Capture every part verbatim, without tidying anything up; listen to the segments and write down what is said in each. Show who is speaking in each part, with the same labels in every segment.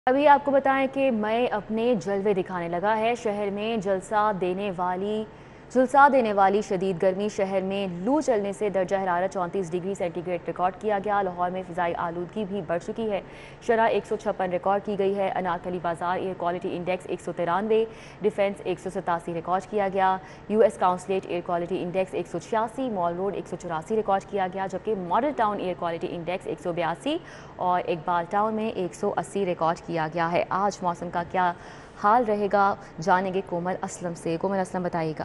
Speaker 1: अभी आपको बताएं कि मई अपने जलवे दिखाने लगा है। शहर में जलसा देने वाली झुलसा देने वाली शदीद गर्मी। शहर में लू चलने से दर्जा हरारत चौंतीस डिग्री सेंटीग्रेड रिकॉर्ड किया गया। लाहौर में फ़िज़ाई आलूदगी भी बढ़ चुकी है। शरह एक सौ छप्पन रिकॉर्ड की गई है। अनारकली बाजार एयर क्वालिटी इंडेक्स एक सौ तिरानवे, डिफेंस एक सौ सतासी रिकॉर्ड किया गया। U S consulate air quality index एक सौ छियासी, मॉल रोड एक सौ चौरासी रिकॉर्ड किया गया, जबकि Model Town air quality index एक सौ बयासी और इकबाल टाउन में एक सौ अस्सी रिकॉर्ड किया गया है। आज मौसम का क्या हाल रहेगा जानेंगे कोमल असलम से। कोमल असलम बताइएगा।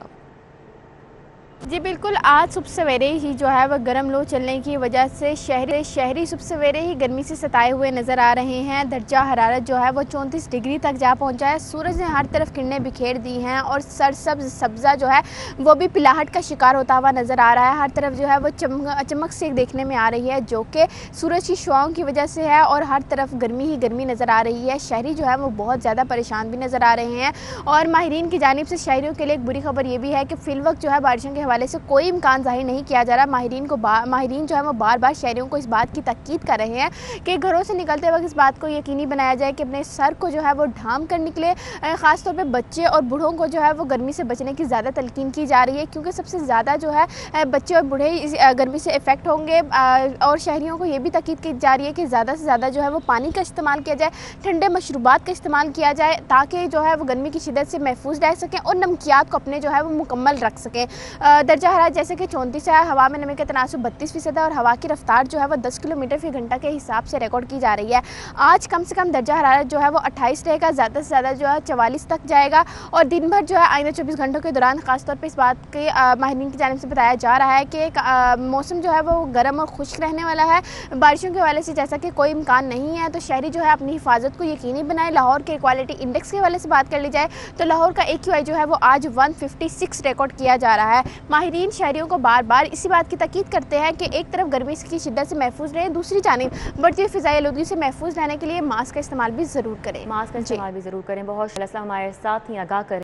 Speaker 2: जी बिल्कुल, आज सुबह सवेरे ही जो है वह गर्म लू चलने की वजह से शहरी शहरी सुबह सवेरे ही गर्मी से सताए हुए नज़र आ रहे हैं। दर्जा हरारत जो है वो चौंतीस डिग्री तक जा पहुंचा है। सूरज ने हर तरफ किरणें बिखेर दी हैं और सरसब्ज सब्ज़ा जो है वो भी पिलाहट का शिकार होता हुआ नज़र आ रहा है। हर तरफ जो है वो चमक चमक से देखने में आ रही है, जो कि सूरज की शुआओं की वजह से है और हर तरफ गर्मी ही गर्मी नज़र आ रही है। शहरी जो है वो बहुत ज़्यादा परेशान भी नज़र आ रहे हैं और माहिरीन की जानिब से शहरियों के लिए एक बुरी खबर ये भी है कि फिलवक्त जो है बारिशों के हवाले से कोई इम्कान जाहिर नहीं किया जा रहा। माहिरीन को माहिरीन जो है वो बार बार शहरियों को इस बात की ताकीद कर रहे हैं कि घरों से निकलते वक्त इस बात को यकीनी बनाया जाए कि अपने सर को जो है वो ढांप कर निकले। ख़ासतौर पे बच्चे और बूढ़ों को जो है वो गर्मी से बचने की ज़्यादा तलकीन की जा रही है, क्योंकि सबसे ज़्यादा जो है बच्चे और बूढ़े इस गर्मी से इफ़ेक्ट होंगे। और शहरियों को ये भी ताकीद की जा रही है कि ज़्यादा से ज़्यादा जो है वो पानी का इस्तेमाल किया जाए, ठंडे मशरूबात का इस्तेमाल किया जाए, ताकि जो है वो गर्मी की शिद्दत से महफूज रह सकें और नमकियात को अपने जो है वो मुकम्मल रख सकें। दर्जा हरारत जैसे कि चौंतीस है, हवा में नमी का तनासुब बत्तीस फीसद है और हवा की रफ्तार जो है वो दस किलोमीटर फी घंटा के हिसाब से रिकॉर्ड की जा रही है। आज कम से कम दर्जा हरारत जो है वो अट्ठाईस रहेगा, ज़्यादा से ज़्यादा जो है चवालीस तक जाएगा। और दिन भर जो है आइंदा चौबीस घंटों के दौरान खासतौर पर इस बात के माहिरीन की जानिब से बताया जा रहा है कि मौसम जो है वो गर्म और खुश्क रहने वाला है। बारिशों के हवाले से जैसा कि कोई इम्कान नहीं है, तो शहरी जो है अपनी हिफाजत को यकीनी बनाए। लाहौर के क्वालिटी इंडेक्स के हवाले से बात कर ली जाए तो लाहौर का ए क्यू आई जो है वो आज वन फिफ्टी सिक्स रिकॉर्ड किया जा रहा है। माहिरीन शहरियों को बार बार इसी बात की ताकीद करते हैं कि एक तरफ गर्मी की शिद्दत से महफूज रहें, दूसरी जानिब बढ़ती हुई फ़िज़ाई आलूदगी से महफूज रहने के लिए मास्क का इस्तेमाल भी ज़रूर करें।
Speaker 1: मास्क का इस्तेमाल भी ज़रूर करें। बहुत हमारे साथ ही आगाह करें।